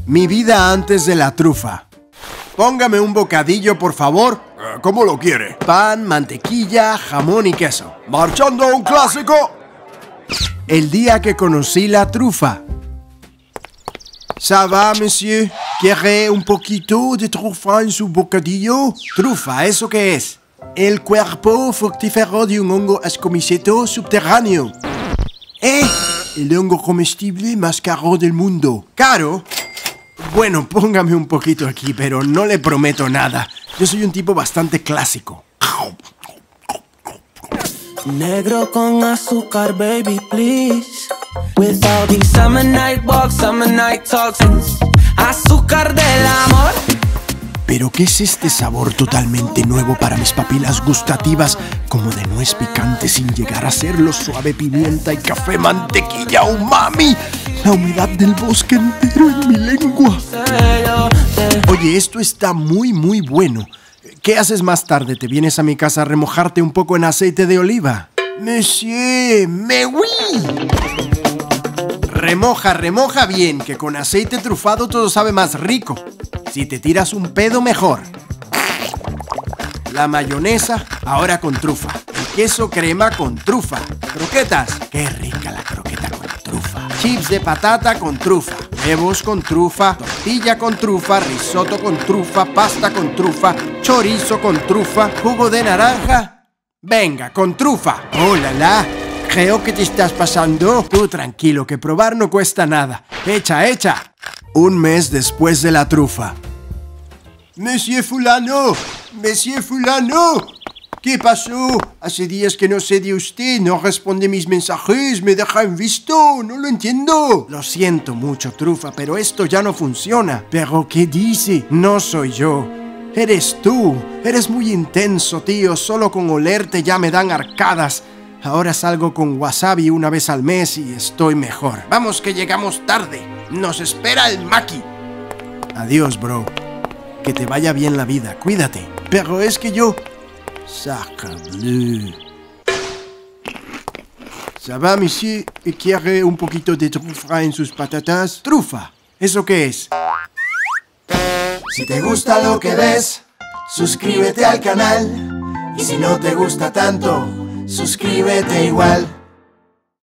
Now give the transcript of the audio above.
Mi vida antes de la trufa. Póngame un bocadillo, por favor. ¿Cómo lo quiere? Pan, mantequilla, jamón y queso. Marchando a un clásico. El día que conocí la trufa. ¿Ça va, monsieur? ¿Quiere un poquito de trufa en su bocadillo? Trufa, ¿eso qué es? El cuerpo fructífero de un hongo ascomiceto subterráneo. El hongo comestible más caro del mundo. ¿Caro? Bueno, póngame un poquito aquí, pero no le prometo nada. Yo soy un tipo bastante clásico. Negro con azúcar, baby, please. Without these summer night walks, summer night talks. Azúcar del amor. ¿Pero qué es este sabor totalmente nuevo para mis papilas gustativas? Como de nuez picante sin llegar a serlo, suave pimienta y café mantequilla umami. La humedad del bosque entero en mi lengua. Oye, esto está muy bueno. ¿Qué haces más tarde? ¿Te vienes a mi casa a remojarte un poco en aceite de oliva? Monsieur, mais oui. Remoja bien, que con aceite trufado todo sabe más rico. Si te tiras un pedo, mejor. La mayonesa, ahora con trufa. El queso crema con trufa. Croquetas, qué rica la croqueta con trufa. Chips de patata con trufa. Huevos con trufa, tortilla con trufa, risotto con trufa, pasta con trufa, chorizo con trufa, jugo de naranja. Venga, con trufa. ¡Oh, la! Creo que te estás pasando. Tú tranquilo, que probar no cuesta nada. Echa. Un mes después de la trufa. Monsieur Fulano, ¿qué pasó? Hace días que no sé de usted, no responde mis mensajes, me deja en visto, no lo entiendo. Lo siento mucho, trufa, pero esto ya no funciona. ¿Pero qué dice? No soy yo. Eres tú. Eres muy intenso, tío. Solo con olerte ya me dan arcadas. Ahora salgo con wasabi una vez al mes y estoy mejor. Vamos que llegamos tarde. Nos espera el maqui. Adiós, bro. Que te vaya bien la vida. Cuídate. Pero es que yo... Sacre bleu. ¿Ça va, monsieur? ¿Quiere un poquito de trufa en sus patatas? ¿Trufa? ¿Eso qué es? Si te gusta lo que ves, suscríbete al canal. Y si no te gusta tanto, suscríbete igual.